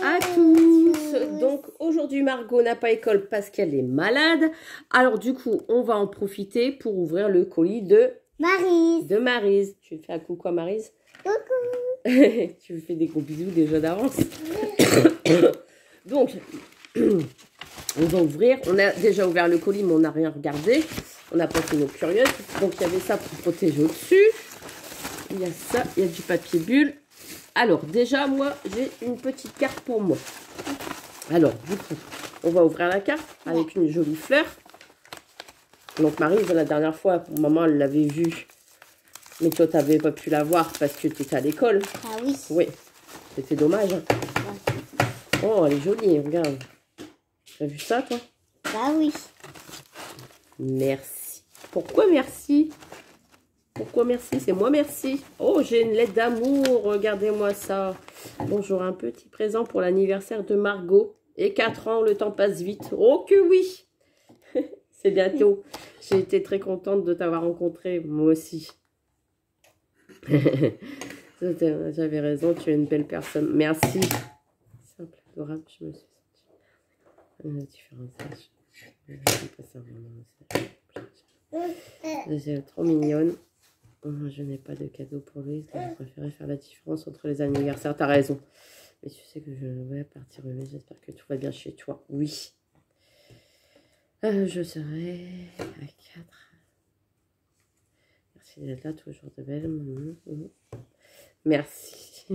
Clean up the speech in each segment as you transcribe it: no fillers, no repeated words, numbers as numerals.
à tous. Donc aujourd'hui Margot n'a pas école parce qu'elle est malade. Alors du coup on va en profiter pour ouvrir le colis de Maryse. Tu fais un coucou à Maryse? Coucou. Tu lui fais des gros bisous déjà d'avance. Donc on va ouvrir. On a déjà ouvert le colis mais on n'a rien regardé. On n'a pas fait nos curieuses. Donc il y avait ça pour protéger au-dessus. Il y a ça, il y a du papier bulle. Alors, déjà, moi, j'ai une petite carte pour moi. Alors, du coup, on va ouvrir la carte avec une jolie fleur. Donc, Maryse, la dernière fois, maman, elle l'avait vue. Mais toi, tu n'avais pas pu la voir parce que tu étais à l'école. Ah oui. Oui, c'était dommage. Hein. Ouais. Oh, elle est jolie, regarde. Tu as vu ça, toi? Bah oui. Merci. Pourquoi merci? Pourquoi merci? C'est moi merci. Oh, j'ai une lettre d'amour. Regardez-moi ça. Bonjour, un petit présent pour l'anniversaire de Margot. Et 4 ans, le temps passe vite. Oh que oui. C'est bientôt. J'ai été très contente de t'avoir rencontré. Moi aussi. J'avais raison, tu es une belle personne. Merci. Simple, adorable, je me suis sentie. Une différence. C'est trop mignonne. Je n'ai pas de cadeau pour lui. Je préférais faire la différence entre les anniversaires. T'as raison. Mais tu sais que je vais partir. J'espère que tout va bien chez toi. Oui. Je serai à 4. Merci d'être là, toujours de belle. Merci.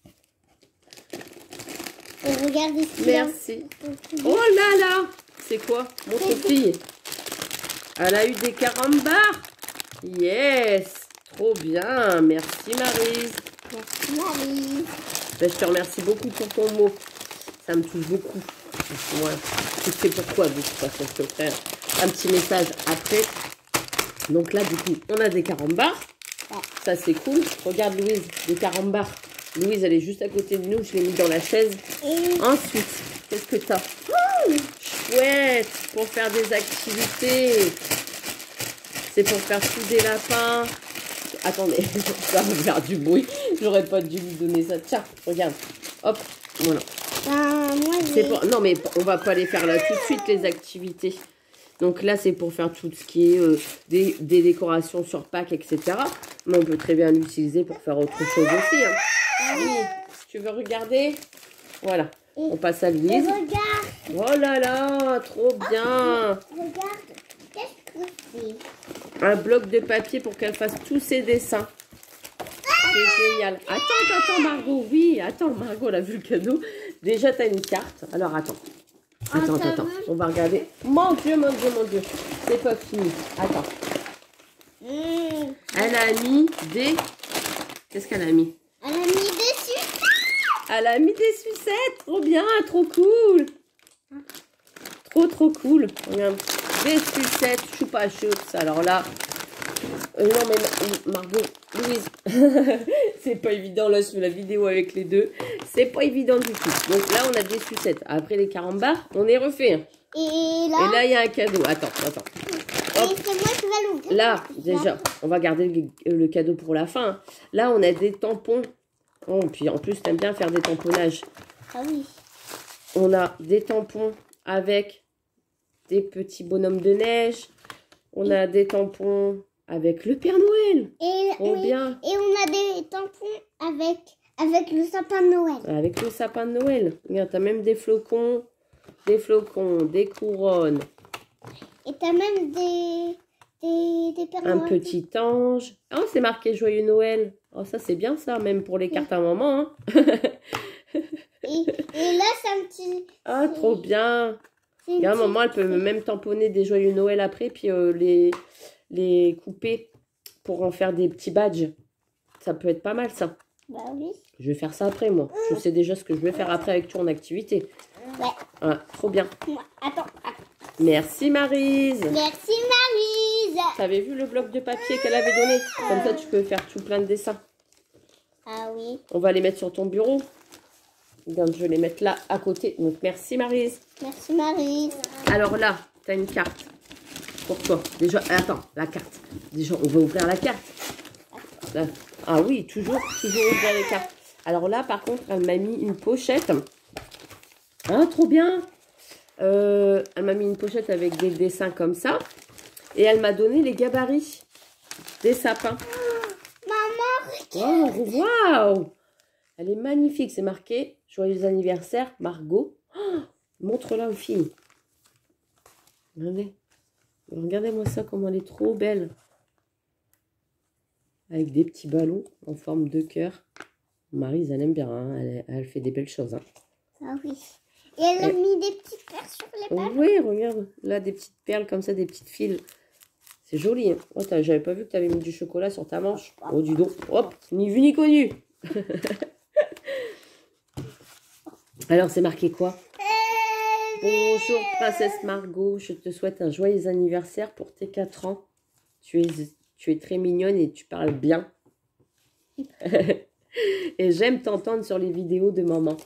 Regardez ce Merci. Oh là là. C'est quoi? Montre fille. Elle a eu des carambars. Yes. Trop bien, merci Maryse. Merci Maryse. Ben, je te remercie beaucoup pour ton mot. Ça me touche beaucoup. Moi, tu sais pourquoi, de toute façon, je te ferai un petit message après. Donc là, du coup, on a des carambars. Ouais. Ça, c'est cool. Regarde Louise, des carambars. Louise, elle est juste à côté de nous. Je l'ai mis dans la chaise. Et... Ensuite, qu'est-ce que tu as? Chouette, pour faire des activités. C'est pour faire tous des lapins. Attendez, ça va faire du bruit. J'aurais pas dû lui donner ça. Tiens, regarde. Hop, voilà. Moi, Pour... Non, mais on va pas les faire là tout de suite, les activités. Donc là, c'est pour faire tout ce qui est des décorations sur Pâques, etc. Mais on peut très bien l'utiliser pour faire autre chose aussi. Hein. Oui, si tu veux regarder. Voilà. On passe à Louise. Regarde. Oh là là, trop bien. Regarde. Qu'est-ce que c'est? Un bloc de papier pour qu'elle fasse tous ses dessins. C'est génial. Attends, Margot. Oui, attends, Margot, elle a vu le cadeau. Déjà, tu as une carte. Alors, attends. Attends. On va regarder. Mon Dieu. C'est pas fini. Attends. Elle a mis des... Qu'est-ce qu'elle a mis? Elle a mis des sucettes. Elle a mis des sucettes. Trop bien, trop cool. Trop cool. Regarde. Des sucettes, choupa choups. Alors là, non mais Margot, Louise, c'est pas évident là sur la vidéo avec les deux. C'est pas évident du tout. Donc là, on a des sucettes. Après les carambars, on est refait. Et là, il y a un cadeau. Attends. Et c'est moi qui vais l'ouvrir. Là, déjà, on va garder le cadeau pour la fin. Là, on a des tampons. Oh, puis en plus, t'aimes bien faire des tamponnages. Ah oui. On a des tampons avec des petits bonhommes de neige. On a des tampons avec le Père Noël. Et bien. Et on a des tampons avec le sapin de Noël. Avec le sapin de Noël. Regarde, t'as même des flocons, des couronnes. Et t'as même des Pères Un Noël. petit ange. Oh, c'est marqué Joyeux Noël. Oh, ça, c'est bien ça, même pour les cartes à maman. Hein. et là, c'est un petit... Ah, trop bien. Regarde, maman, elle peut même tamponner des Joyeux Noël après, puis les couper pour en faire des petits badges. Ça peut être pas mal, ça. Bah oui. Je vais faire ça après, moi. Je sais déjà ce que je vais faire après avec toi en activité. Ouais. Ah, trop bien. Attends. Merci, Maryse. Merci, Maryse. T'avais vu le bloc de papier qu'elle avait donné? Comme ça, tu peux faire tout plein de dessins. Ah oui. On va les mettre sur ton bureau. Donc, je vais les mettre là, à côté. Donc, merci, Maryse. Merci, Maryse. Alors là, tu as une carte. Pour toi. Déjà, attends, la carte. Déjà, on va ouvrir la carte. Là. Ah oui, toujours ouvrir les cartes. Alors là, par contre, elle m'a mis une pochette Ah, trop bien. Elle m'a mis une pochette avec des dessins comme ça. Et elle m'a donné les gabarits des sapins. Maman, Oh, waouh! Elle est magnifique. C'est marqué « Joyeux anniversaire, Margot ». Oh, montre-la aux filles. Regardez. Regardez-moi ça, comment elle est trop belle. Avec des petits ballons en forme de cœur. Maryse, elle aime bien. Hein. Elle fait des belles choses. Hein. ah oui. Et elle a mis des petites perles sur les balles. Oui, regarde. Là, des petites perles comme ça, des petites fils. C'est joli. Hein. Oh, j'avais pas vu que tu avais mis du chocolat sur ta manche. Oh, dis donc. Hop, ni vu ni connu. Alors, c'est marqué quoi? Bonjour, princesse Margot. Je te souhaite un joyeux anniversaire pour tes 4 ans. Tu es très mignonne et tu parles bien. Et j'aime t'entendre sur les vidéos de maman.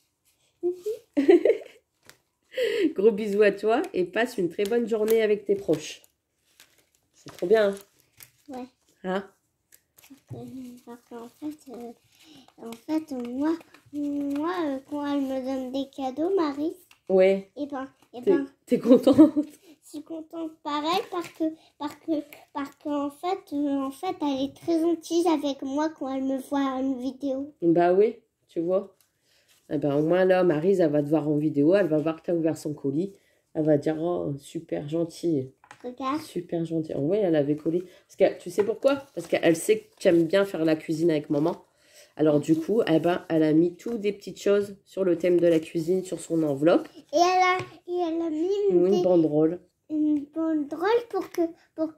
Gros bisous à toi et passe une très bonne journée avec tes proches. C'est trop bien. Hein? Ouais. Hein? Parce qu'en fait, moi, quand elle me donne des cadeaux, Marie, Ouais. T'es contente? Je suis contente pareil parce qu'en fait, elle est très gentille avec moi quand elle me voit une vidéo. Bah oui, tu vois. Eh ben, au moins là, Maryse, elle va te voir en vidéo, elle va voir que tu as ouvert son colis. Elle va dire, oh, super gentille. Regarde. Super gentille. Oui, elle avait collé. Parce que tu sais pourquoi? Parce qu'elle sait que tu aimes bien faire la cuisine avec maman. Alors du coup, eh ben, elle a mis toutes des petites choses sur le thème de la cuisine, sur son enveloppe. Et elle a mis Une banderole. Une banderole pour que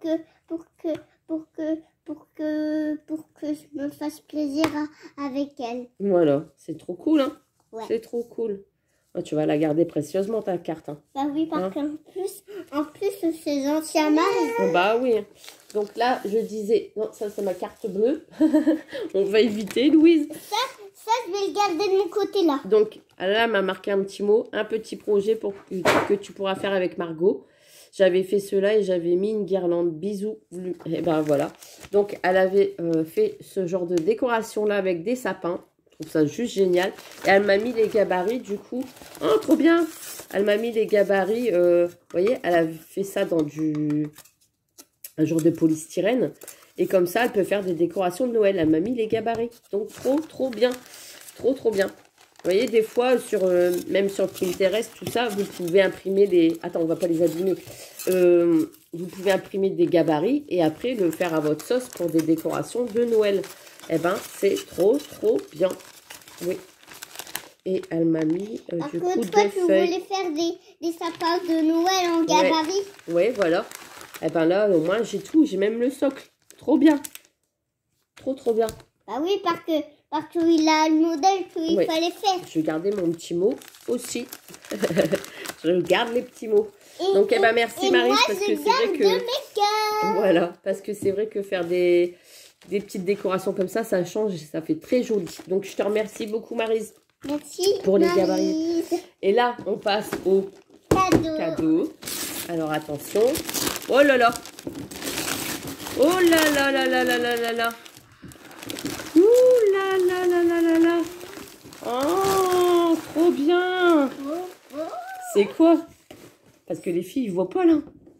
je me fasse plaisir avec elle. Voilà, c'est trop cool, hein? Ouais. C'est trop cool. Oh, tu vas la garder précieusement, ta carte. Hein. Bah oui, parce qu'en plus, c'est gentil à Marie. Bah oui. Donc là, je disais, non, ça c'est ma carte bleue. On va éviter, Louise. Ça, je vais le garder de mon côté là. Donc là, elle m'a marqué un petit mot, un petit projet que tu pourras faire avec Margot. J'avais fait cela et j'avais mis une guirlande. Bisous. Et ben voilà. Donc elle avait fait ce genre de décoration là avec des sapins. Je trouve ça juste génial. Et elle m'a mis les gabarits du coup. Oh, trop bien. Elle m'a mis les gabarits. Vous voyez, elle a fait ça dans un genre de polystyrène. Et comme ça, elle peut faire des décorations de Noël. Elle m'a mis les gabarits. Donc trop bien. Trop bien. Vous voyez, des fois, même sur Pinterest, tout ça, vous pouvez imprimer des... Attends, on va pas les abîmer. Vous pouvez imprimer des gabarits et après le faire à votre sauce pour des décorations de Noël. Eh ben, c'est trop bien. Oui. Et elle m'a mis du coup toi, deux tu feuilles. voulais faire des sapins de Noël en gabarit. Ouais, voilà. Eh ben là, au moins, j'ai tout. J'ai même le socle. Trop bien. Trop bien. Bah oui, parce qu'il a le modèle qu'il fallait faire. Je vais garder mon petit mot aussi. Je garde les petits mots. Donc, eh ben, merci Marie, parce que c'est vrai que... Voilà, parce que c'est vrai que faire des petites décorations comme ça change et ça fait très joli. Donc, je te remercie beaucoup, Maryse. Merci pour les gabarits. Et là, on passe au cadeau. Alors, attention. Oh là là. Oh là là là là là là là là. Ouh là là là là là là. Oh, trop bien. C'est quoi? Parce que les filles, ils voient pas là.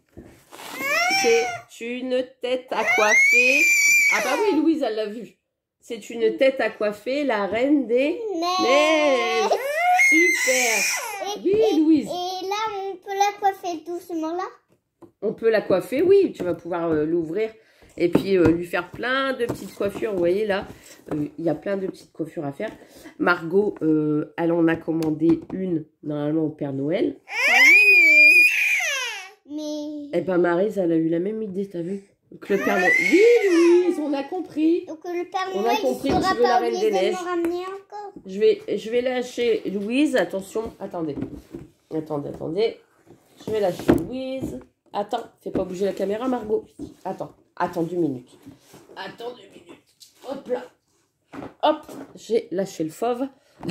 C'est une tête à coiffer. Ah bah oui, Louise, elle l'a vu. C'est une tête à coiffer, la reine des neiges. Super. Oui, Louise. Et là, on peut la coiffer doucement là? On peut la coiffer, oui. Tu vas pouvoir l'ouvrir et puis lui faire plein de petites coiffures. Vous voyez là, il y a plein de petites coiffures à faire. Margot, elle en a commandé une normalement au Père Noël. Mais... Eh ben Maryse, elle a eu la même idée, t'as vu? Donc le Père Noël... Oui, Louise, on a compris. Donc le Père On Noël, a compris il que tu sera veux la pas Reine obligé des de Neiges. me ramener encore. Je vais lâcher Louise. Attention, attendez. Attendez. Je vais lâcher Louise. Attends, fais pas bouger la caméra, Margot. Attends 2 minutes. Attends 2 minutes. Hop là. Hop, j'ai lâché le fauve.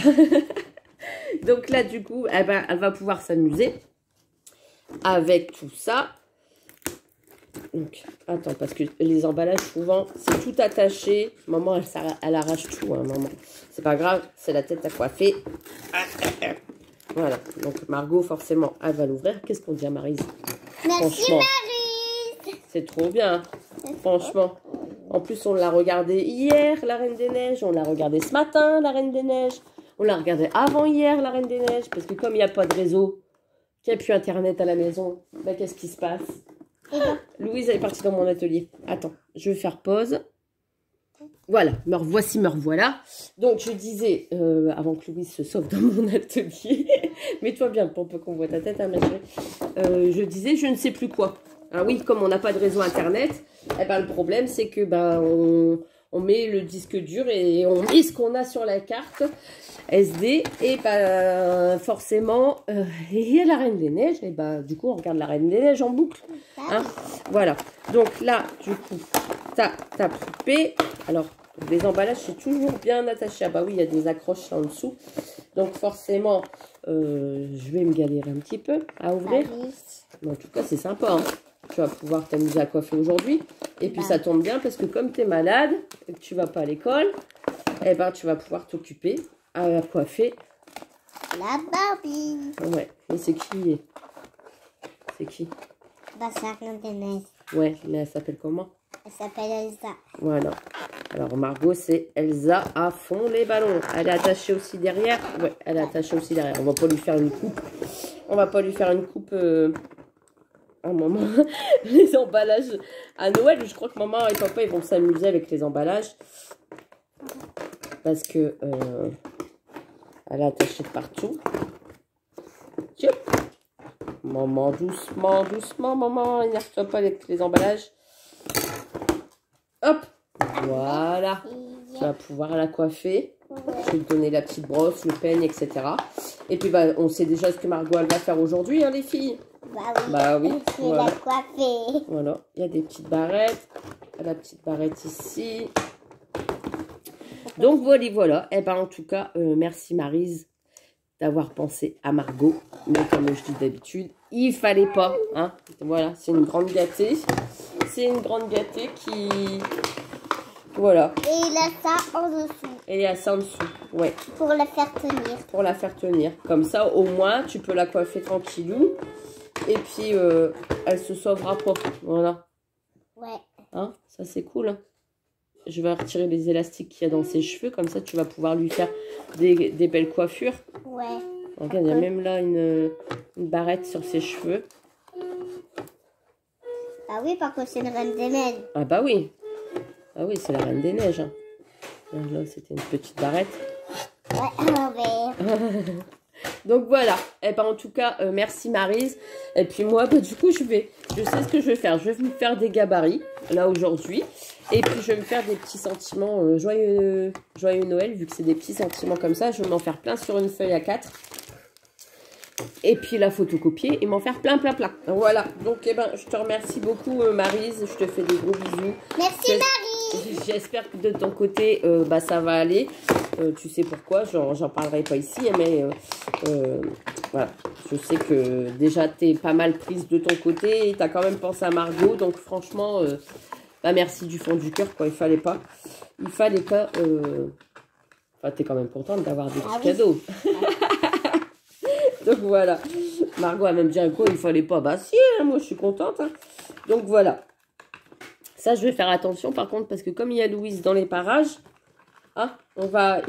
Donc là, du coup, elle va pouvoir s'amuser avec tout ça. Donc, attends, parce que les emballages, souvent, c'est tout attaché. Maman, elle arrache tout, hein, maman. C'est pas grave, c'est la tête à coiffer. Voilà. Donc, Margot, forcément, elle va l'ouvrir. Qu'est-ce qu'on dit à Maryse? Merci, Maryse. C'est trop bien. Franchement. En plus, on l'a regardé hier, la Reine des Neiges. On l'a regardé ce matin, la Reine des Neiges. On l'a regardé avant-hier, la Reine des Neiges. Parce que comme il n'y a pas de réseau, qu'il n'y a plus Internet à la maison, ben, qu'est-ce qui se passe? Louise, elle est partie dans mon atelier. Attends, je vais faire pause. Voilà, me revoici, me revoilà. Donc, je disais, avant que Louise se sauve dans mon atelier, mets-toi bien pour peu qu'on voit ta tête, hein, ma chérie. Je disais, je ne sais plus quoi. Ah oui, comme on n'a pas de réseau Internet, eh ben, le problème, c'est que on met le disque dur et on met ce qu'on a sur la carte SD. Et ben, forcément, il y a la Reine des Neiges. Et ben, du coup, on regarde la Reine des Neiges en boucle. Hein, voilà. Donc là, du coup, ta poupée. Alors, les emballages, c'est toujours bien attaché. Ah bah oui, il y a des accroches là en dessous. Donc forcément, je vais me galérer un petit peu à ouvrir. Mais en tout cas, c'est sympa. Hein. Tu vas pouvoir t'amuser à coiffer aujourd'hui. Et puis ça tombe bien parce que comme tu es malade et que tu vas pas à l'école, eh ben, tu vas pouvoir t'occuper à coiffer. La Barbie. Ouais, mais c'est qui? C'est qui? Bah, c'est la Reine des Neiges. Ouais, mais elle s'appelle comment? Elle s'appelle Elsa. Voilà. Alors, Margot, c'est Elsa à fond les ballons. Elle est attachée aussi derrière. Ouais, elle est attachée aussi derrière. On va pas lui faire une coupe. On va pas lui faire une coupe un moment. Les emballages à Noël. Je crois que maman et papa, ils vont s'amuser avec les emballages. Parce que elle est attachée de partout. Tiens. Maman, doucement, doucement, maman. Énerve-toi pas avec les emballages. Hop. Voilà. Tu vas pouvoir la coiffer. Je vais te donner la petite brosse, le peigne, etc. Et puis, bah, on sait déjà ce que Margot elle va faire aujourd'hui, hein, les filles. Bah oui. Je vais Voilà. la coiffer. Voilà. Il y a des petites barrettes. La petite barrette ici. Donc, voilà, voilà. Et ben, en tout cas, merci Maryse d'avoir pensé à Margot. Mais comme je dis d'habitude, il fallait pas. Hein. Voilà, c'est une grande gâtée. C'est une grande gâtée qui... Voilà. Et il a ça en dessous. Et il y a ça en dessous, ouais. Pour la faire tenir. Pour la faire tenir. Comme ça, au moins, tu peux la coiffer tranquillou. Et puis, elle se sauvera pas. Voilà. Ouais. Hein, ça, c'est cool. Hein. Je vais retirer les élastiques qu'il y a dans ses cheveux. Comme ça, tu vas pouvoir lui faire des belles coiffures. Ouais. Regarde, il y a même là une barrette sur ses cheveux. Ah oui, parce que c'est une Reine des Neiges. Ah bah oui. Ah oui, c'est la Reine des Neiges. Hein. Là, c'était une petite barrette. Ouais, l'envers. Donc voilà. Et ben en tout cas, merci Maryse. Et puis moi, bah, du coup, je sais ce que je vais faire. Je vais me faire des gabarits, là, aujourd'hui. Et puis, je vais me faire des petits sentiments joyeux Noël, vu que c'est des petits sentiments comme ça. Je vais m'en faire plein sur une feuille A4. Et puis la photocopier et m'en faire plein. Voilà. Donc, eh ben, je te remercie beaucoup, Maryse. Je te fais des gros bisous. Merci, Marie. J'espère que de ton côté, bah, ça va aller. Tu sais pourquoi, j'en parlerai pas ici, mais voilà. Je sais que déjà, tu es pas mal prise de ton côté et tu as quand même pensé à Margot. Donc, franchement, bah, merci du fond du cœur, quoi. Il fallait pas. Enfin, tu es quand même contente d'avoir des petits cadeaux. Donc voilà, Margot a même dit un coup, il fallait pas. Bah si, hein, moi je suis contente. Hein. Donc voilà. Ça, je vais faire attention par contre, parce que comme il y a Louise dans les parages, hein, on va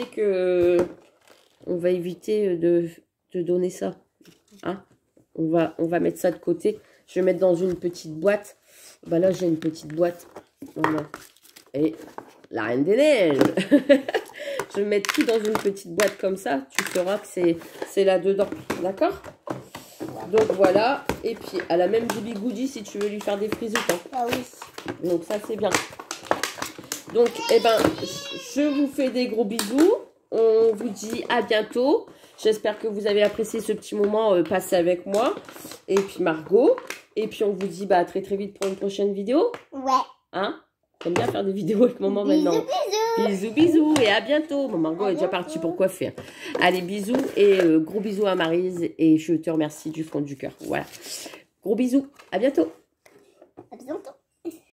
éviter de donner ça. Hein. On va mettre ça de côté. Je vais mettre dans une petite boîte. Bah là, j'ai une petite boîte. Voilà. Et la Reine des Neiges. Je vais mettre tout dans une petite boîte comme ça. Tu sauras que c'est là-dedans. D'accord? Donc voilà. Et puis, elle a même des bigoudis si tu veux lui faire des frisous. Hein. Ah oui. Donc ça, c'est bien. Donc, eh ben, je vous fais des gros bisous. On vous dit à bientôt. J'espère que vous avez apprécié ce petit moment passé avec moi. Et puis Margot. Et puis, on vous dit bah, à très vite pour une prochaine vidéo. Ouais. Hein? J'aime bien faire des vidéos avec maman maintenant. Bisous et à bientôt. Mon Margot est déjà partie pour coiffer. Allez, bisous et gros bisous à Maryse. Et je te remercie du fond du cœur. Voilà. Gros bisous. À bientôt. À bientôt.